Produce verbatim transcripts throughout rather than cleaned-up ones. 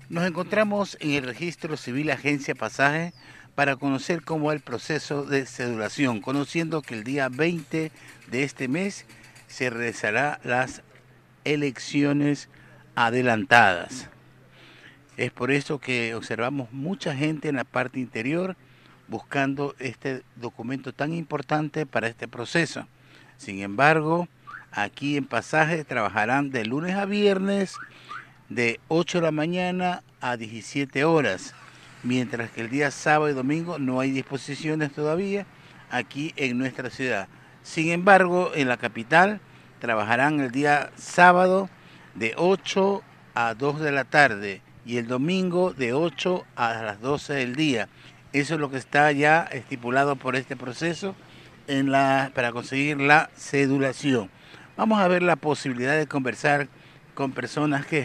Nos encontramos en el registro civil Agencia Pasaje para conocer cómo es el proceso de cedulación, conociendo que el día veinte de este mes se realizará las elecciones adelantadas. Es por eso que observamos mucha gente en la parte interior buscando este documento tan importante para este proceso. Sin embargo, aquí en Pasaje trabajarán de lunes a viernes de ocho de la mañana a diecisiete horas, mientras que el día sábado y domingo no hay disposiciones todavía aquí en nuestra ciudad. Sin embargo, en la capital trabajarán el día sábado de ocho a dos de la tarde y el domingo de ocho a las doce del día. Eso es lo que está ya estipulado por este proceso en la, para conseguir la cedulación. Vamos a ver la posibilidad de conversar con personas que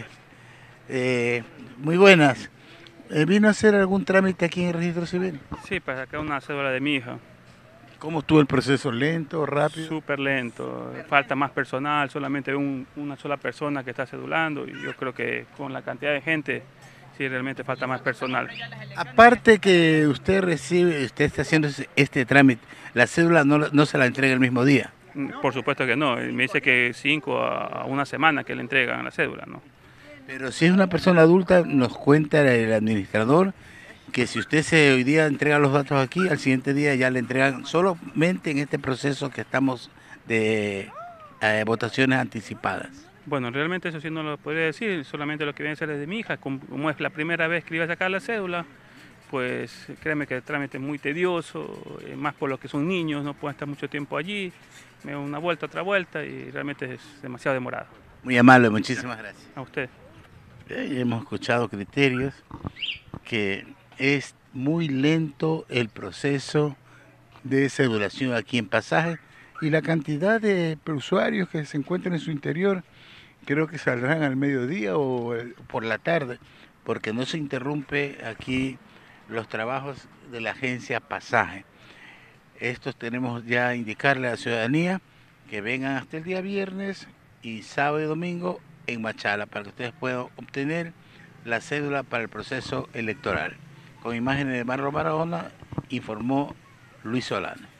eh, muy buenas. Eh, ¿Vino a hacer algún trámite aquí en el registro civil? Sí, para sacar una cédula de mi hija. ¿Cómo estuvo el proceso? ¿Lento, rápido? Súper lento, falta más personal, solamente un- una sola persona que está cedulando y yo creo que con la cantidad de gente sí realmente falta más personal. Aparte que usted recibe, usted está haciendo ese- este trámite, la cédula no, la- no se la entrega el mismo día. Mm, Por supuesto que no, me dice que cinco a una semana que le entregan la cédula, ¿no? Pero si es una persona adulta, nos cuenta el administrador que si usted se hoy día entrega los datos aquí, al siguiente día ya le entregan solamente en este proceso que estamos de eh, votaciones anticipadas. Bueno, realmente eso sí no lo podría decir, solamente lo que viene a ser es de mi hija, como como es la primera vez que le iba a sacar la cédula, pues créeme que el trámite es muy tedioso, eh, más por lo que son niños, no pueden estar mucho tiempo allí, me da una vuelta, otra vuelta y realmente es demasiado demorado. Muy amable, muchísimas gracias. A usted. Eh, hemos escuchado criterios que es muy lento el proceso de cedulación aquí en Pasaje y la cantidad de usuarios que se encuentran en su interior creo que saldrán al mediodía o eh, por la tarde, porque no se interrumpe aquí los trabajos de la agencia Pasaje. Estos tenemos ya indicarle a la ciudadanía que vengan hasta el día viernes y sábado y domingo en Machala para que ustedes puedan obtener la cédula para el proceso electoral. Con imágenes de Marlon Barahona informó Luis Solano.